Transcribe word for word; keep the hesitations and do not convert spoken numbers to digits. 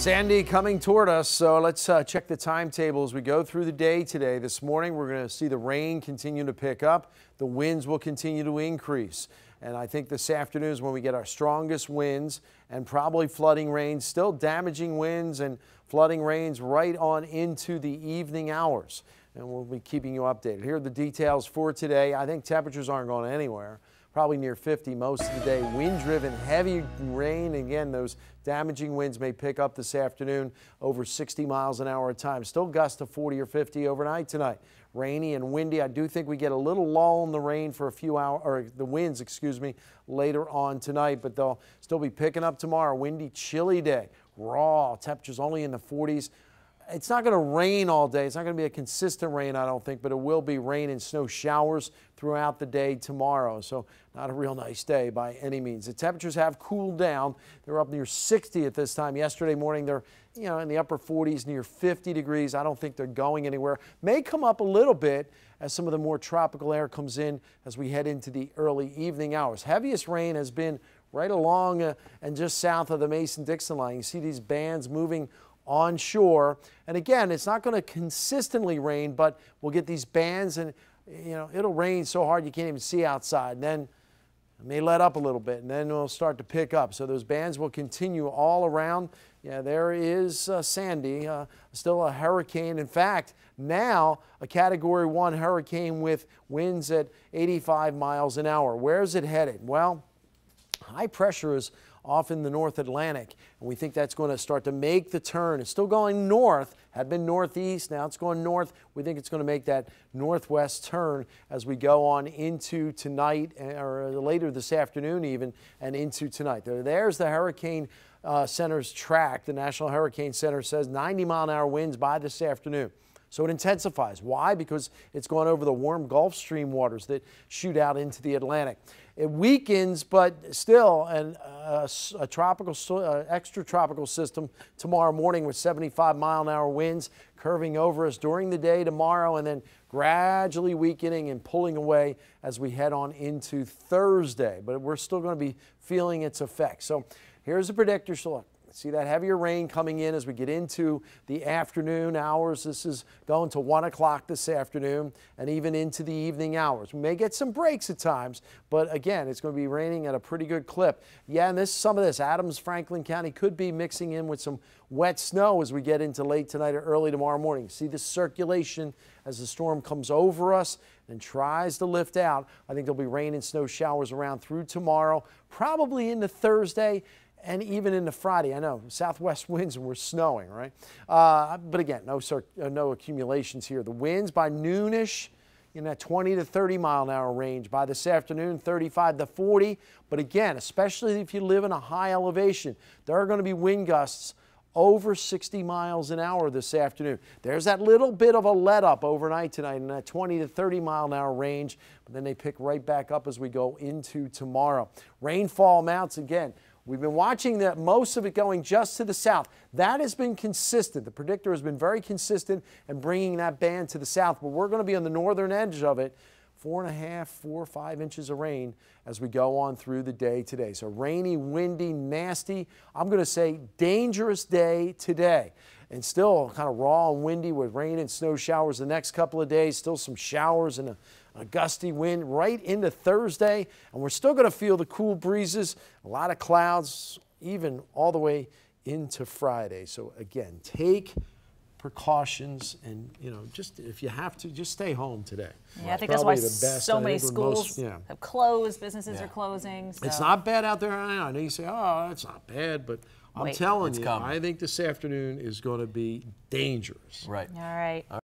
Sandy coming toward us, so let's uh, check the timetable as we go through the day today. This morning, we're going to see the rain continue to pick up. The winds will continue to increase. And I think this afternoon is when we get our strongest winds and probably flooding rains, still damaging winds and flooding rains right on into the evening hours. And we'll be keeping you updated. Here are the details for today. I think temperatures aren't going anywhere. Probably near fifty most of the day. Wind-driven, heavy rain. Again, those damaging winds may pick up this afternoon over sixty miles an hour at times. Still gusts to forty or fifty overnight tonight. Rainy and windy. I do think we get a little lull in the rain for a few hours, or the winds, excuse me, later on tonight, but they'll still be picking up tomorrow. Windy, chilly day. Raw. Temperatures only in the forties. It's not going to rain all day. It's not going to be a consistent rain, I don't think, but it will be rain and snow showers throughout the day tomorrow. So not a real nice day by any means. The temperatures have cooled down. They're up near sixty at this time. Yesterday morning, they're you know in the upper forties, near fifty degrees. I don't think they're going anywhere. May come up a little bit as some of the more tropical air comes in as we head into the early evening hours. Heaviest rain has been right along uh, and just south of the Mason-Dixon line. You see these bands moving onshore, and again, it's not going to consistently rain, but we'll get these bands, and you know it'll rain so hard you can't even see outside. And then it may let up a little bit, and then it'll start to pick up. So those bands will continue all around. Yeah, there is uh, Sandy, uh, still a hurricane. In fact, now a Category one hurricane with winds at eighty-five miles an hour. Where's it headed? Well, high pressure is off in the North Atlantic, and we think that's going to start to make the turn. It's still going north, had been northeast, now it's going north. We think it's going to make that northwest turn as we go on into tonight, or later this afternoon even, and into tonight. There, there's the Hurricane uh, Center's track. The National Hurricane Center says ninety mile an hour winds by this afternoon. So it intensifies. Why? Because it's going over the warm Gulf Stream waters that shoot out into the Atlantic. It weakens, but still an, uh, a tropical, uh, extratropical system tomorrow morning with seventy-five mile an hour winds curving over us during the day tomorrow, and then gradually weakening and pulling away as we head on into Thursday. But we're still going to be feeling its effects. So here's the predictor. So look. See that heavier rain coming in as we get into the afternoon hours. This is going to one o'clock this afternoon and even into the evening hours. We may get some breaks at times, but again, it's going to be raining at a pretty good clip. Yeah, and this some of this, Adams, Franklin County could be mixing in with some wet snow as we get into late tonight or early tomorrow morning. See the circulation as the storm comes over us and tries to lift out. I think there'll be rain and snow showers around through tomorrow, probably into Thursday, and even into Friday. I know, southwest winds and we're snowing, right? Uh, but again, no, uh, no accumulations here. The winds by noonish in that twenty to thirty mile an hour range. By this afternoon, thirty-five to forty. But again, especially if you live in a high elevation, there are going to be wind gusts over sixty miles an hour this afternoon. There's that little bit of a let up overnight tonight in that twenty to thirty mile an hour range, but then they pick right back up as we go into tomorrow. Rainfall amounts again. We've been watching that, most of it going just to the south. That has been consistent. The predictor has been very consistent in bringing that band to the south, but we're going to be on the northern edge of it. Four and a half, four or five inches of rain as we go on through the day today. So rainy, windy, nasty. I'm going to say dangerous day today. And still kind of raw and windy with rain and snow showers the next couple of days. Still some showers and a, a gusty wind right into Thursday. And we're still going to feel the cool breezes, a lot of clouds, even all the way into Friday. So again, take precautions, and you know, just if you have to, just stay home today. Yeah, I think that's why so many schools yeah. have closed, businesses yeah. are closing. So. It's not bad out there. I know you say, oh, it's not bad, but I'm Wait, telling you, coming. I think this afternoon is going to be dangerous. Right. All right.